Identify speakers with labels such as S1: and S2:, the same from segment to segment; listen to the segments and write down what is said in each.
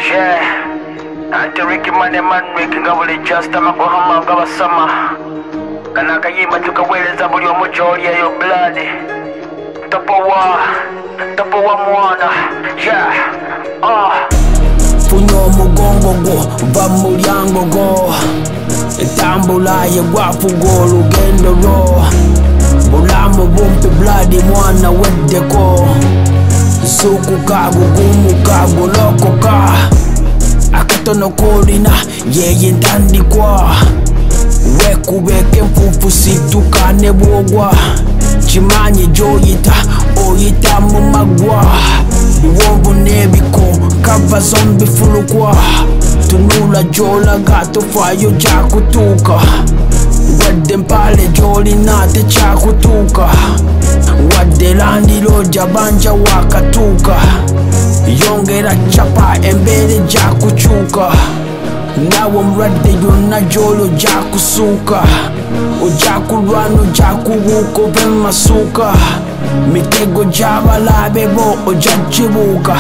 S1: Yeah, Rickman Manrick ngabule just amakohama ngabasama kana kayima tukaweleza buli omujoli eyo blood Topowa mwana yeah
S2: Funyo mugongo go va mulyango go etambula ye gwafugo lugendo ro bulamu bumpi blood mwana weddeko suku kago gumu kago lokoka akatono kolina yeye ndandikwa wekubeke mfufu situkane bwogwa chimanyi joyita oyita mu magwa biwombo nebiko kava zombi fulukwa tunula jolaga tofayo jakutuka wadde mpale jolina techakutuka wadde landilo jabanja wakatuka yongera chapa embere jakuchuka nawo mradde yonna jolo jakusuka ojakulwano jakubuko bemasuka mitego jabalabe bo ojajibuka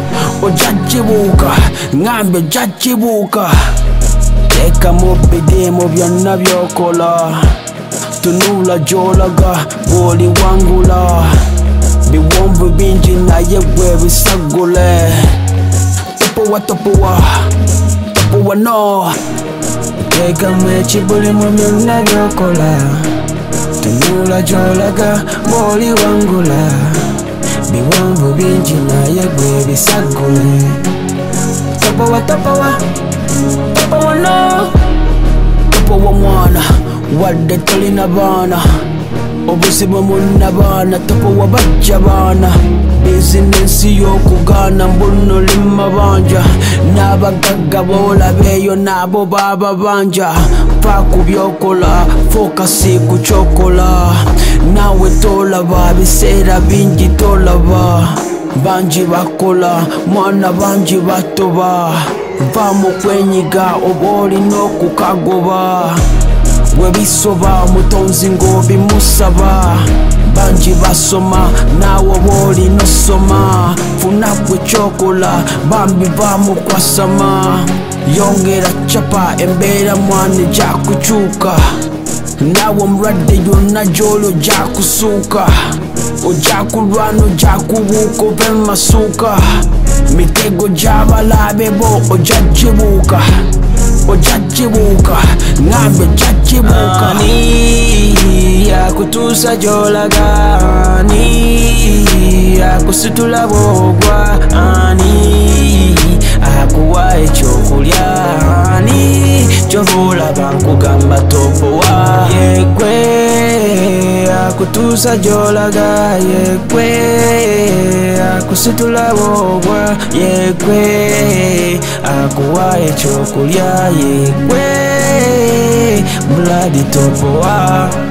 S2: ngambe ojajibuka teka mubidemo byonna byokola tunula jolaga boli wangula biwombo bingi naye gwe bisagule Topowa no teka mwechibulimo byonna byokola tunula jolaga boli wangula biwombo bingi naye gwe bisagule Topowa no Topowa mwana wadde tolina baana obuzibu munna baana Topowa bajja baana bizinesi y'okugana mbuno limabanja n'abagagga bolabeeyo nabo baba banja pa ku byokola fokasi ku kyokola nawe tolaba biseera bingi tolaba bangi bakola mwana bangi batoba va mu kwenyiga oba olina okukagoba webisoba mutonzi ng'obimusaba bangi basoma nawe oba olina osoma funa kwe kyokola bambi bamukwasama yongera chapa embeera mwana jakukyuka nawe omulwadde yonna gy'olyo jakusuuka ojakulwana ojakubuuka obemasuuka mitego gy'abalabe bo ojajibuuka ngambe ojajibuuka ani yakutuusa gy'olaga ani akusitula bwogwa ani akuwa ekyokulya ani gy'oba olaba nkugamba Topowa yegwe akutuusa gy'olaga yegwe akusitula bwogwa yegwe akuwa ekyokulya yegwe blood Topowa